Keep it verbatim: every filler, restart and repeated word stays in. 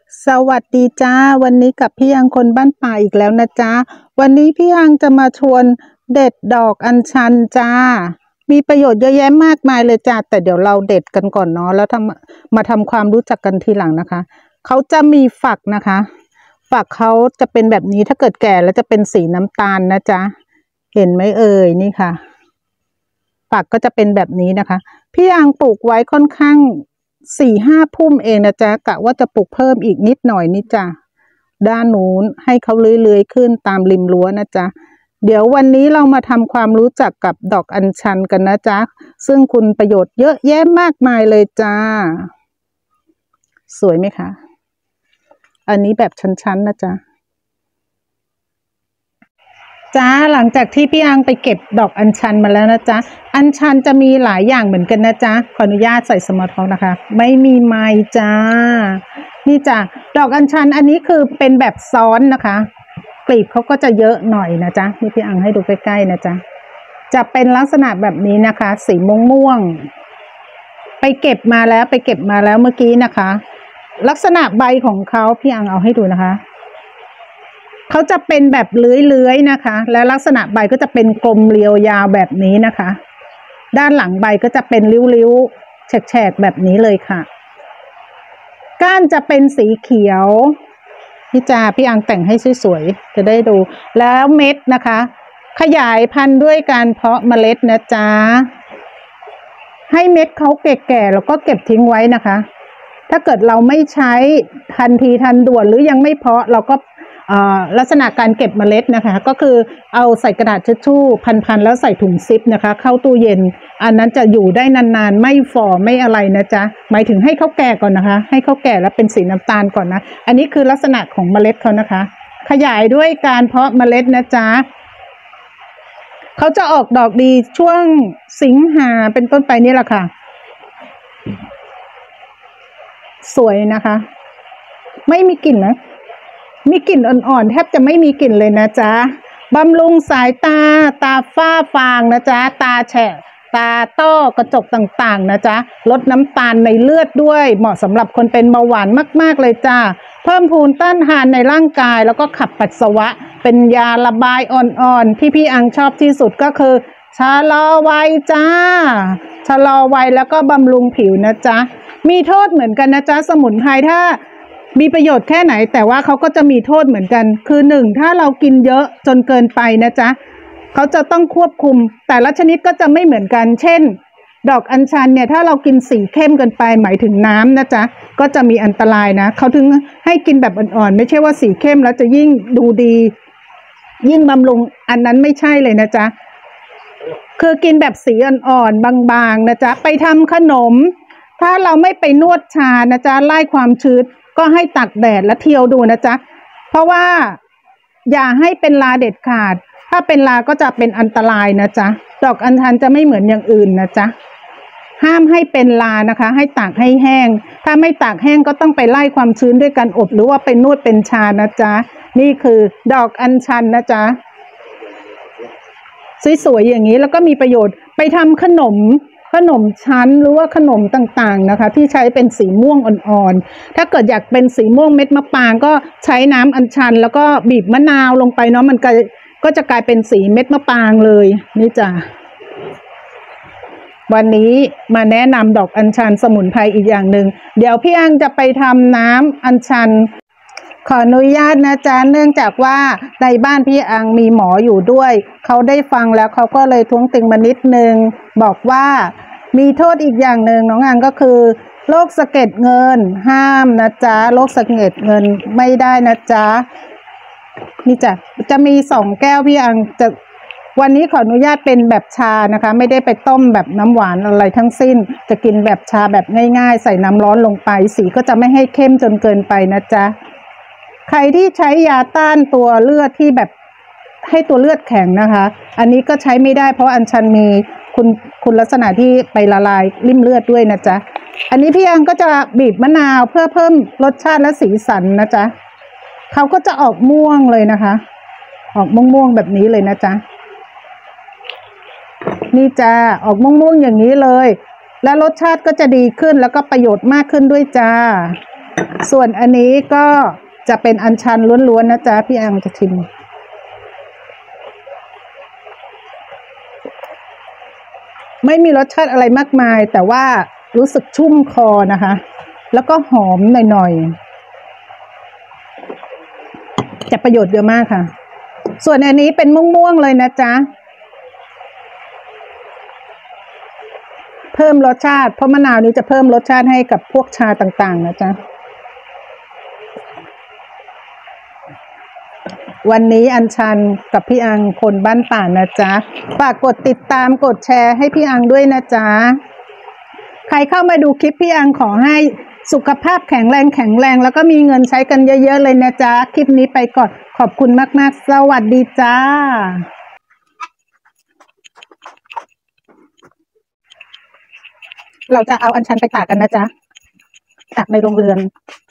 สวัสดีจ้าวันนี้กับพี่อังคนบ้านป่าอีกแล้วนะจ๊ะวันนี้พี่อังจะมาชวนเด็ดดอกอัญชันจ้ามีประโยชน์เยอะแยะมากมายเลยจ้าแต่เดี๋ยวเราเด็ดกันก่อนเนาะแล้วทำมาทำความรู้จักกันทีหลังนะคะเขาจะมีฝักนะคะฝักเขาจะเป็นแบบนี้ถ้าเกิดแก่แล้วจะเป็นสีน้ำตาลนะจ๊ะเห็นไหมเอ่ยนี่ค่ะฝักก็จะเป็นแบบนี้นะคะพี่อังปลูกไว้ค่อนข้างสี่ห้าพุ่มเองนะจ๊ะกะว่าจะปลูกเพิ่มอีกนิดหน่อยนี่จ้ะด้านนู้นให้เขาเลื้อยๆขึ้นตามริมรั้วนะจ๊ะเดี๋ยววันนี้เรามาทำความรู้จักกับดอกอัญชันกันนะจ๊ะซึ่งคุณประโยชน์เยอะแยะมากมายเลยจ้าสวยไหมคะอันนี้แบบชั้นๆนะจ๊ะจ้าหลังจากที่พี่อังไปเก็บดอกอัญชันมาแล้วนะจ๊ะอัญชันจะมีหลายอย่างเหมือนกันนะจ๊ะขออนุญาตใส่สมอลท็อกนะคะไม่มีไม้จ้านี่จ้ะดอกอัญชันอันนี้คือเป็นแบบซ้อนนะคะกลีบเขาก็จะเยอะหน่อยนะจ๊ะนี่พี่อังให้ดูใกล้ๆนะจ๊ะจะเป็นลักษณะแบบนี้นะคะสีม่วงๆไปเก็บมาแล้วไปเก็บมาแล้วเมื่อกี้นะคะลักษณะใบของเขาพี่อังเอาให้ดูนะคะเขาจะเป็นแบบเลื้อยๆนะคะและลักษณะใบก็จะเป็นกลมเรียวยาวแบบนี้นะคะด้านหลังใบก็จะเป็นริ้วๆแฉกๆแบบนี้เลยค่ะก้านจะเป็นสีเขียวพี่จ่าพี่อังแต่งให้สวยๆจะได้ดูแล้วเม็ดนะคะขยายพันธุ์ด้วยการเพาะเมล็ดนะจ๊ะให้เม็ดเขาแก่ๆแล้วก็เก็บทิ้งไว้นะคะถ้าเกิดเราไม่ใช้ทันทีทันด่วนหรือยังไม่เพาะเราก็ลักษณะการเก็บเมล็ดนะคะก็คือเอาใส่กระดาษทิชชู่พันๆแล้วใส่ถุงซิปนะคะเข้าตู้เย็นอันนั้นจะอยู่ได้นานๆไม่ฝ่อไม่อะไรนะจ๊ะหมายถึงให้เขาแก่ก่อนนะคะให้เขาแก่แล้วเป็นสีน้ำตาลก่อนนะอันนี้คือลักษณะของเมล็ดเขานะคะขยายด้วยการเพาะเมล็ดนะจ๊ะเขาจะออกดอกดีช่วงสิงหาเป็นต้นไปนี่แหละค่ะสวยนะคะไม่มีกลิ่นนะมีกลิ่นอ่อนๆแทบจะไม่มีกลิ่นเลยนะจ๊ะบำรุงสายตาตาฝ้าฟางนะจ๊ะตาแฉะตาต้อกระจกต่างๆนะจ๊ะลดน้ำตาลในเลือดด้วยเหมาะสำหรับคนเป็นเบาหวานมากๆเลยจ้าเพิ่มภูมิต้านทานในร่างกายแล้วก็ขับปัสสาวะเป็นยาระบายอ่อนๆที่พี่อังชอบที่สุดก็คือชะลอวัยจ้าชะลอวัยแล้วก็บำรุงผิวนะจ๊ะมีโทษเหมือนกันนะจ๊ะสมุนไพรถ้ามีประโยชน์แค่ไหนแต่ว่าเขาก็จะมีโทษเหมือนกันคือหนึ่งถ้าเรากินเยอะจนเกินไปนะจ๊ะเขาจะต้องควบคุมแต่ละชนิดก็จะไม่เหมือนกันเช่นดอกอัญชันเนี่ยถ้าเรากินสีเข้มเกินไปหมายถึงน้ำนะจ๊ะก็จะมีอันตรายนะเขาถึงให้กินแบบอ่อนๆไม่ใช่ว่าสีเข้มแล้วจะยิ่งดูดียิ่งบำรุงอันนั้นไม่ใช่เลยนะจ๊ะคือกินแบบสีอ่อนๆบางๆนะจ๊ะไปทำขนมถ้าเราไม่ไปนวดชานะจ๊ะไล่ความชื้นก็ให้ตักแดดและเทียวดูนะจ๊ะเพราะว่าอย่าให้เป็นลาเด็ดขาดถ้าเป็นลาก็จะเป็นอันตรายนะจ๊ะดอกอัญชันจะไม่เหมือนอย่างอื่นนะจ๊ะห้ามให้เป็นลานะคะให้ตากให้แห้งถ้าไม่ตากแห้งก็ต้องไปไล่ความชื้นด้วยการอบหรือว่าไปนวดเป็นชานะจ๊ะนี่คือดอกอัญชันนะจ๊ะสวยๆอย่างนี้แล้วก็มีประโยชน์ไปทำขนมขนมชั้นหรือว่าขนมต่างๆนะคะที่ใช้เป็นสีม่วงอ่อนๆถ้าเกิดอยากเป็นสีม่วงเม็ดมะปรางก็ใช้น้ำอัญชันแล้วก็บีบมะนาวลงไปเนาะมันก็ก็จะกลายเป็นสีเม็ดมะปรางเลยนี่จ้ะวันนี้มาแนะนำดอกอัญชันสมุนไพรอีกอย่างหนึ่งเดี๋ยวพี่อังจะไปทำน้ำอัญชันขออนุญาตนะจ๊ะเนื่องจากว่าในบ้านพี่อังมีหมออยู่ด้วยเขาได้ฟังแล้วเขาก็เลยท้วงติงมานิดนึงบอกว่ามีโทษอีกอย่างหนึ่งน้องอังก็คือโรคสะเก็ดเงินห้ามนะจ๊ะโรคสะเก็ดเงินไม่ได้นะจ๊ะนี่จ้ะจะมีสองแก้วพี่อังจะวันนี้ขออนุญาตเป็นแบบชานะคะไม่ได้ไปต้มแบบน้ำหวานอะไรทั้งสิ้นจะกินแบบชาแบบง่ายๆใส่น้ำร้อนลงไปสีก็จะไม่ให้เข้มจนเกินไปนะจ๊ะใครที่ใช้ยาต้านตัวเลือดที่แบบให้ตัวเลือดแข็งนะคะอันนี้ก็ใช้ไม่ได้เพราะอัญชันมีคุณคุณลักษณะที่ไปละลายริ่มเลือดด้วยนะจ๊ะอันนี้พี่อังก็จะบีบมะนาวเพื่อเพิ่มรสชาติและสีสันนะจ๊ะเขาก็จะออกม่วงเลยนะคะออกม่วงๆแบบนี้เลยนะจ๊ะนี่จ้าออกม่วงๆอย่างนี้เลยและรสชาติก็จะดีขึ้นแล้วก็ประโยชน์มากขึ้นด้วยจ้าส่วนอันนี้ก็จะเป็นอัญชันล้วนๆนะจ๊ะพี่อังจะชิมไม่มีรสชาติอะไรมากมายแต่ว่ารู้สึกชุ่มคอนะคะแล้วก็หอมหน่อยๆจะประโยชน์เยอะมากค่ะส่วนอันนี้เป็นม่วงๆเลยนะจ๊ะเพิ่มรสชาติเพราะมะนาวนี้จะเพิ่มรสชาติให้กับพวกชาต่างๆนะจ๊ะวันนี้อัญชันกับพี่อังคนบ้านป่านะจ๊ะฝากกดติดตามกดแชร์ให้พี่อังด้วยนะจ๊ะใครเข้ามาดูคลิปพี่อังขอให้สุขภาพแข็งแรงแข็งแรงแล้วก็มีเงินใช้กันเยอะๆเลยนะจ๊ะคลิปนี้ไปก่อนขอบคุณมากๆสวัสดีจ้าเราจะเอาอัญชันไปตากกันนะจ๊ะตากในโรงเรือน